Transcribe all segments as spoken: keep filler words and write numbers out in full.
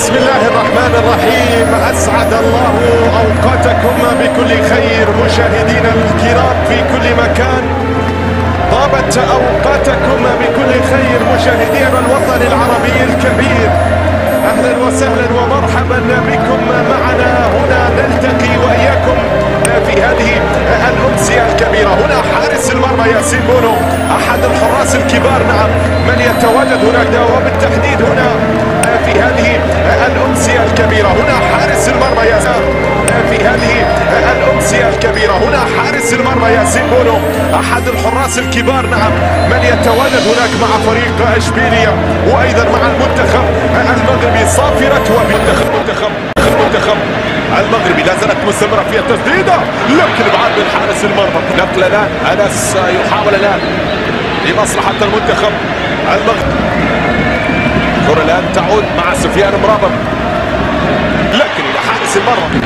بسم الله الرحمن الرحيم. أسعد الله أوقاتكم بكل خير مشاهدينا الكرام في كل مكان. طابت أوقاتكم بكل خير مشاهدينا الوطن العربي الكبير. أهلا وسهلا ومرحبا بكم معنا هنا نلتقي وإياكم في هذه الأمسية الكبيرة. هنا حارس المرمى ياسين بونو أحد الحراس الكبار، نعم، من يتواجد هناك وبالتحديد هنا في هذه الأمسية الكبيرة. هنا حارس المرمى ياسين في هذه الأمسية الكبيرة. هنا حارس المرمى ياسين بونو أحد الحراس الكبار، نعم، من يتواجد هناك مع فريق إشبيلية وأيضا مع المنتخب المغربي. صافرة ومنتخب منتخب المنتخب المغربي لا زالت مستمرة في التسديدة، لكن بعد من حارس المرمى. نقل الآن أنس يحاول الآن لمصلحة المنتخب المغربي. الكرة الآن تعود مع سفيان مرابط، لكن إلى حارس المرمى.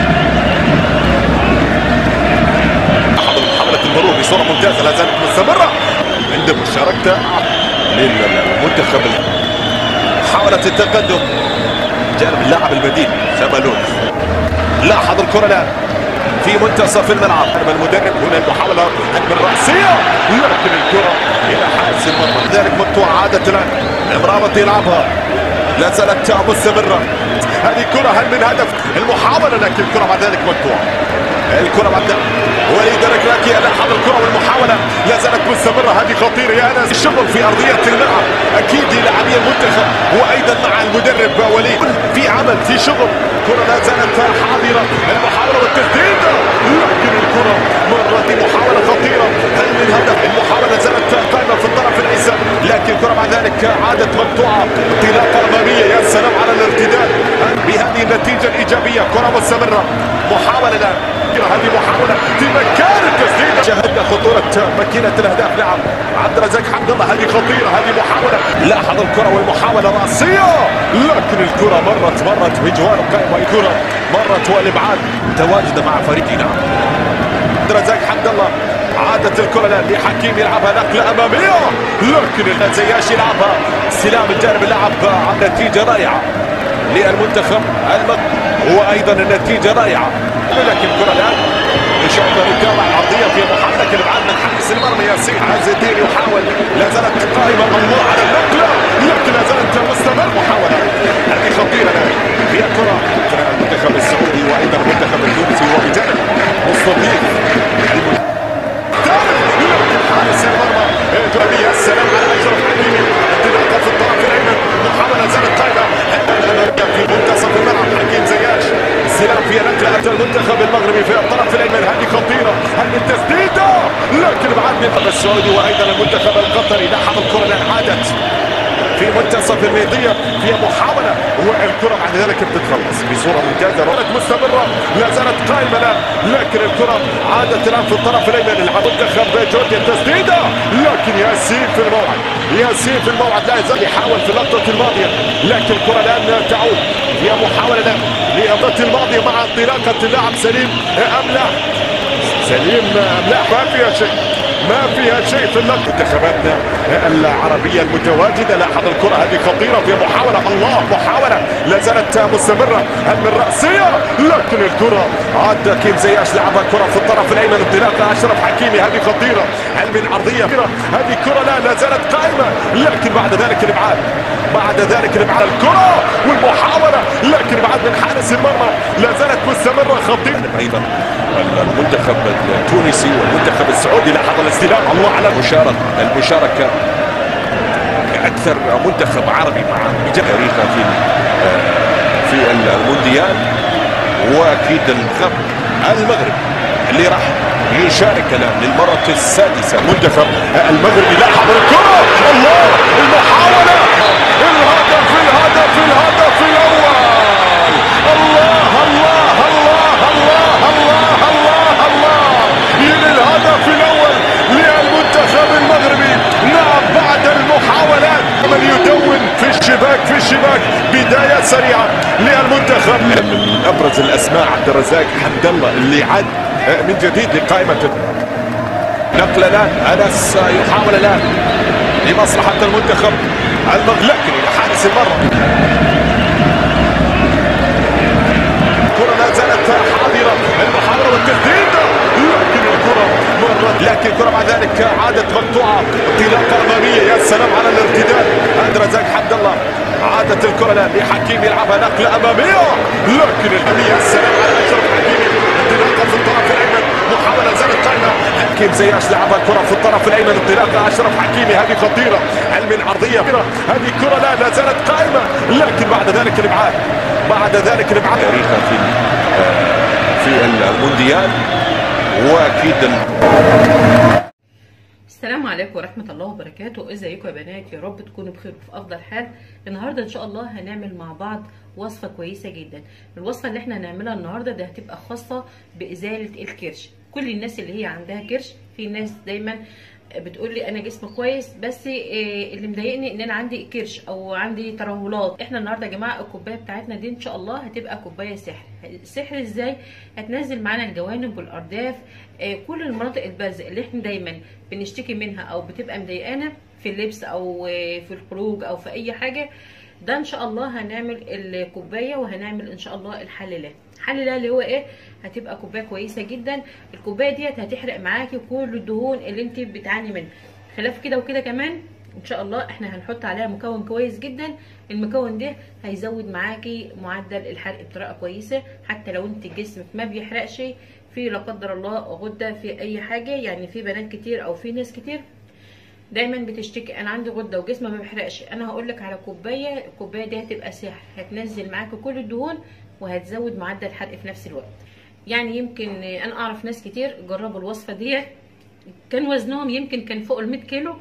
محاولة المرور بصورة ممتازة لا زالت مستمرة عند مشاركة للمنتخب. محاولة التقدم جانب اللاعب البديل شمالون. لاحظ الكرة الآن في منتصف الملعب. المدرب هنا المحاولة من رأسية، لكن الكرة إلى حارس المرمى. ذلك مقطوعة عادت الآن مرابط يلعبها، لا زالت مستمرة هذه الكرة. هل من هدف المحاولة؟ لكن الكرة بعد ذلك مقطوعة. الكرة بعد ذلك وليد ركراكي. لاحظ الكرة والمحاولة لا زالت مستمرة. هذه خطيرة يا أنس. الشغل في أرضية الملعب أكيد للاعبي المنتخب وأيضا مع المدرب وليد في عمل في شغل. الكرة لا زالت حاضرة. المحاولة والتسديد، لكن الكرة مرت محاولة خطيرة. هل من هدف؟ المحاولة لا زالت قائمة في الطرف الأيسر، لكن الكرة بعد ذلك عادت مقطوعة. انطلاقة أمامية، يا سلام على الارتداد بهذه النتيجة الإيجابية. كرة مستمرة. محاولة الآن، هذه محاولة في مكان التسديد. شاهدنا خطورة ماكينة الأهداف. نعم، عبد الرزاق حمد الله، هذه خطيرة، هذه محاولة. لاحظ الكرة والمحاولة رأسية، لكن الكرة مرت مرت بجوار القائمة. الكرة مرت والإبعاد تواجد مع فريقنا. عبد الرزاق حمد الله، عادت الكرة الآن لحكيم يلعبها نقلة أمامية، لكن الزياش يلعبها استلام الجانب. اللعب عن نتيجة رائعة للمنتخب المغربي وأيضا النتيجة رائعة، لكن الكرة الآن يشوف الكرة العرضية في محاولة، لكن بعد من حارس المرمى ياسين عز الدين يحاول. لا زالت قائمة الله على النقلة، لكن لا زالت مستمر. محاولة هذه خطيرة الآن. هي كرة المنتخب السعودي وأيضا المنتخب التونسي وبجانب مستضيف حارس المرمى الجنوبية. السلام على أشرف حكيمي، انطلاقة في الطرف الأيمن. محاولة زالت قائمة في منتصف الملعب. حكيم زياش استلام في نقلة المنتخب المغربي في الطرف الأيمن، هذه خطيرة. هل من تسديدة، لكن بعد من السعودي وأيضا المنتخب القطري. لاحظ الكرة الآن عادت في منتصف الميدية في محاولة، والكرة بعد ذلك بتتخلص بصورة ممتازة. رأت مستمرة لا زالت قائمة الآن، لكن الكرة عادت الآن في الطرف الأيمن. المنتخب جوردي التسديدة، لكن ياسين في الموعد. ياسين في الموعد لا يزال يحاول في اللقطة الماضية، لكن الكرة الآن تعود. هي محاولة الآن للقطة الماضية مع انطلاقة اللاعب سليم أم لا؟ سليم أم لا؟ ما فيها شيء، ما فيها شيء في اللقطة. منتخباتنا العربية المتواجدة. لاحظ الكرة هذه خطيرة في محاولة. الله، محاولة لا زالت مستمرة. هل من رأسية، لكن الكرة عاد كيم زياش لعبها الكرة في الطرف الأيمن. انطلاقة أشرف حكيمي، هذه خطيرة. هل من عرضية؟ هذه كرة لا لا زالت قائمة، لكن بعد ذلك الإبعاد. بعد ذلك الإبعاد الكرة والمحاولة، لكن بعد من حارس المرمى لا زالت مستمرة. خطيرة أيضا المنتخب التونسي والمنتخب السعودي. لاحظ الاستلام، الله على المشاركة المشاركة أكثر منتخب عربي مع تاريخه في في المونديال، وأكيد المنتخب المغربي اللي راح يشارك الآن للمرة السادسة. المنتخب المغربي. لاحظ الكرة، الله، المحاولة، الهدف الهدف الهدف الأول. الله الله الله الله الله الله الله للهدف الأول للمنتخب المغربي. نعم، بعد المحاولات من يدون في الشباك في الشباك. بداية سريعة للمنتخب. من أبرز الأسماء عبد الرزاق حمد الله اللي عاد من جديد لقائمة. نقل الآن أنس يحاول الآن لمصلحة المنتخب المغربي، لكن إلى حارس المرمى. انطلاقه اماميه، يا سلام على الارتداد. عند رزاق حمد الله، عادت الكره لحكيمي يلعبها نقله اماميه، لكن يا سلام على اشرف حكيمي، انطلاقه في الطرف الايمن، محاوله زادت قائمه. حكيم زياش لعب الكره في الطرف الايمن، انطلاقه اشرف حكيمي، هذه خطيره، علم عرضيه، هذه الكره لا لا زالت قائمه، لكن بعد ذلك الابعاد، بعد ذلك الابعاد تاريخها في في المونديال. واكيد السلام عليكم ورحمة الله وبركاته. ازيكم يا بنات؟ يا رب تكونوا بخير وفي افضل حال. النهارده ان شاء الله هنعمل مع بعض وصفة كويسة جدا. الوصفة اللي احنا هنعملها النهارده ده هتبقى خاصة بازالة الكرش. كل الناس اللي هي عندها كرش، في ناس دايما بتقول لي انا جسمي كويس بس اللي مضايقني ان انا عندي كرش او عندي ترهلات. احنا النهارده يا جماعه الكوبايه بتاعتنا دي ان شاء الله هتبقى كوبايه سحر. سحر ازاي؟ هتنزل معانا الجوانب والارداف، كل المناطق البارزه اللي احنا دايما بنشتكي منها او بتبقى مضايقانا في اللبس او في الخروج او في اي حاجه. ده ان شاء الله هنعمل الكوبايه وهنعمل ان شاء الله الحلالات. الحلال اللي هو ايه؟ هتبقى كوبايه كويسه جدا. الكوبايه ديت هتحرق معاكي كل الدهون اللي انت بتعاني منها. خلاف كده وكده كمان ان شاء الله احنا هنحط عليها مكون كويس جدا. المكون ده هيزود معاكي معدل الحرق بطريقه كويسه، حتى لو انت جسمك ما بيحرقش في لا قدر الله غده في اي حاجه. يعني في بنات كتير او في ناس كتير دايما بتشتكي انا عندي غده وجسمي ما بيحرقش. انا هقول لك على كوبايه، الكوبايه دي هتبقى سحر، هتنزل معاكي كل الدهون وهتزود معدل الحرق في نفس الوقت. يعني يمكن انا اعرف ناس كتير جربوا الوصفه دي، كان وزنهم يمكن كان فوق ال مية كيلو،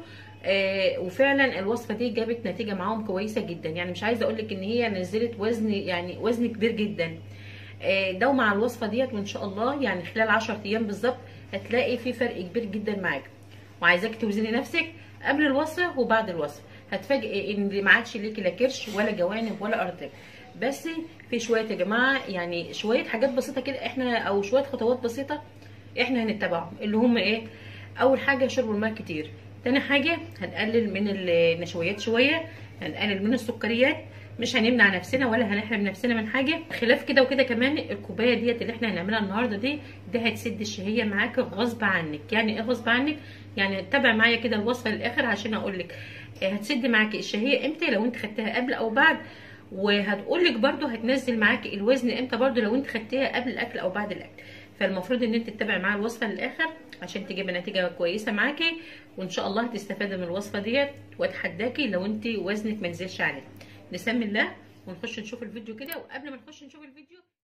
آه وفعلا الوصفه دي جابت نتيجه معاهم كويسه جدا. يعني مش عايزه اقول لك ان هي نزلت وزن، يعني وزن كبير جدا. آه داوم مع الوصفه ديت وان شاء الله يعني خلال عشرة ايام بالظبط هتلاقي في فرق كبير جدا معاك. وعايزاك توزني نفسك قبل الوصفه وبعد الوصفه، هتفاجئي ان ما عادش ليكي لا كرش ولا جوانب ولا ارداف. بس في شويه يا جماعه، يعني شويه حاجات بسيطه كده احنا او شويه خطوات بسيطه احنا هنتبعهم، اللي هم ايه؟ اول حاجه شرب الماء كتير. تاني حاجه هنقلل من النشويات شويه، هنقلل من السكريات، مش هنمنع نفسنا ولا هنحرم نفسنا من حاجه. خلاف كده وكده كمان الكوبايه ديت اللي احنا هنعملها النهارده دي ده هتسد الشهيه معاك غصب عنك. يعني ايه غصب عنك؟ يعني تابع معايا كده الوصفه للاخر عشان اقول لك هتسد معاكي الشهيه امتى لو انت خدتها قبل او بعد، وهتقول لك برده هتنزل معاكي الوزن امتى برده لو انت خدتيها قبل الاكل او بعد الاكل. فالمفروض ان انت تتابعي معايا الوصفه للاخر عشان تجيبي نتيجه كويسه معاكي، وان شاء الله هتستفادي من الوصفه ديت. واتحداكي لو انت وزنك ما نزلش عليه. نسمي الله ونخش نشوف الفيديو كده. وقبل ما نخش نشوف الفيديو